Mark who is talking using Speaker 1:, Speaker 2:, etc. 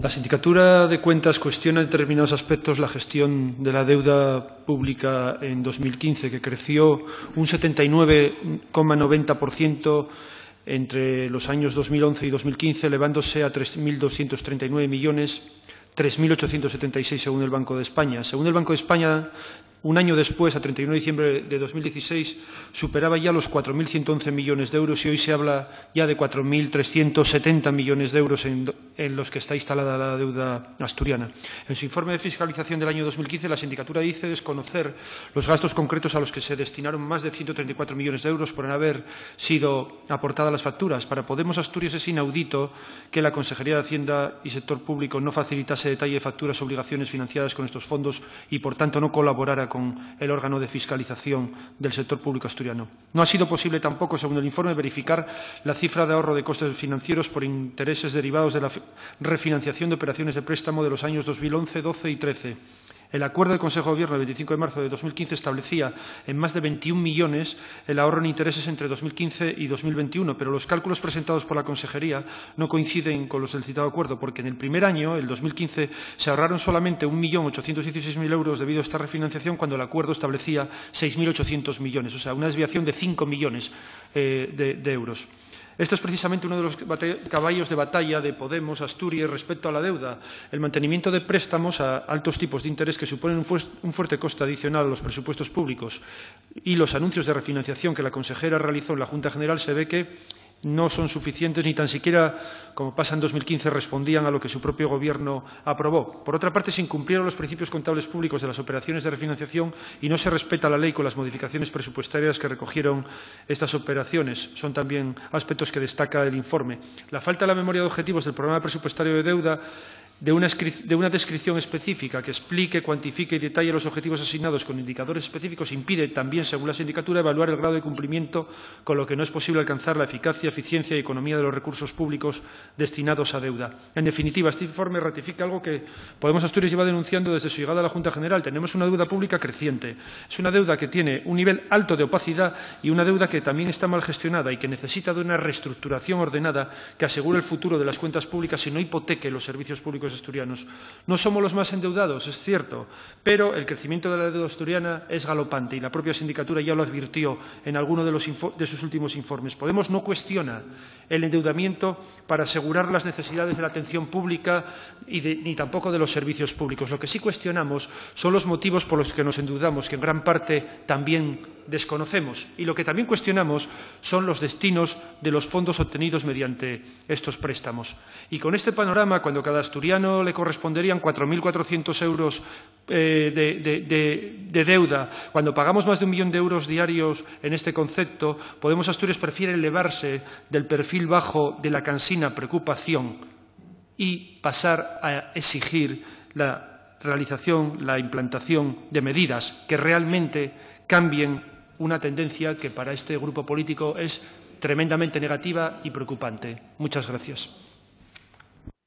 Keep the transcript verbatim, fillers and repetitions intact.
Speaker 1: La Sindicatura de Cuentas cuestiona en determinados aspectos la gestión de la deuda pública en dos mil quince, que creció un setenta y nueve coma noventa por ciento entre los años dos mil once y dos mil quince, elevándose a tres mil doscientos treinta y nueve millones, tres mil ochocientos setenta y seis según el Banco de España. Según el Banco de España, un año después, a treinta y uno de diciembre de dos mil dieciséis, superaba ya los cuatro mil ciento once millones de euros y hoy se habla ya de cuatro mil trescientos setenta millones de euros en, en los que está instalada la deuda asturiana. En su informe de fiscalización del año dos mil quince, la Sindicatura dice desconocer los gastos concretos a los que se destinaron más de ciento treinta y cuatro millones de euros por no haber sido aportadas las facturas. Para Podemos Asturias es inaudito que la Consejería de Hacienda y Sector Público no facilitase detalle de facturas o obligaciones financiadas con estos fondos y, por tanto, no colaborara con el órgano de fiscalización del sector público asturiano. No ha sido posible tampoco, según el informe, verificar la cifra de ahorro de costes financieros por intereses derivados de la refinanciación de operaciones de préstamo de los años dos mil once, doce y trece. El acuerdo del Consejo de Gobierno del veinticinco de marzo de dos mil quince establecía en más de veintiún millones el ahorro en intereses entre dos mil quince y dos mil veintiuno, pero los cálculos presentados por la Consejería no coinciden con los del citado acuerdo, porque en el primer año, el dos mil quince, se ahorraron solamente un millón ochocientos dieciséis mil euros debido a esta refinanciación, cuando el acuerdo establecía seis mil ochocientos millones, o sea, una desviación de cinco millones eh, de, de euros. Esto es precisamente uno de los caballos de batalla de Podemos Asturias respecto a la deuda, el mantenimiento de préstamos a altos tipos de interés que suponen un, fu un fuerte coste adicional a los presupuestos públicos, y los anuncios de refinanciación que la consejera realizó en la Junta General se ve que no son suficientes, ni tan siquiera, como pasa en dos mil quince, respondían a lo que su propio Gobierno aprobó. Por otra parte, se incumplieron los principios contables públicos de las operaciones de refinanciación y no se respeta la ley con las modificaciones presupuestarias que recogieron estas operaciones. Son también aspectos que destaca el informe. La falta de la memoria de objetivos del programa presupuestario de deuda, de una, de una descripción específica que explique, cuantifique y detalle los objetivos asignados con indicadores específicos impide también, según la Sindicatura, evaluar el grado de cumplimiento, con lo que no es posible alcanzar la eficacia, eficiencia y economía de los recursos públicos destinados a deuda. En definitiva, este informe ratifica algo que Podemos Asturias lleva denunciando desde su llegada a la Junta General. Tenemos una deuda pública creciente. Es una deuda que tiene un nivel alto de opacidad y una deuda que también está mal gestionada y que necesita de una reestructuración ordenada que asegure el futuro de las cuentas públicas y no hipoteque los servicios públicos asturianos. No somos los más endeudados, es cierto, pero el crecimiento de la deuda asturiana es galopante y la propia Sindicatura ya lo advirtió en alguno de, los de sus últimos informes. Podemos no cuestiona el endeudamiento para asegurar las necesidades de la atención pública y de, ni tampoco de los servicios públicos. Lo que sí cuestionamos son los motivos por los que nos endeudamos, que en gran parte también desconocemos. Y lo que también cuestionamos son los destinos de los fondos obtenidos mediante estos préstamos. Y con este panorama, cuando cada asturiano le corresponderían cuatro mil cuatrocientos euros eh, de, de, de, de deuda, cuando pagamos más de un millón de euros diarios en este concepto, Podemos Asturias prefiere elevarse del perfil bajo de la cansina preocupación y pasar a exigir la realización, la implantación de medidas que realmente cambien una tendencia que para este grupo político es tremendamente negativa y preocupante. Muchas gracias.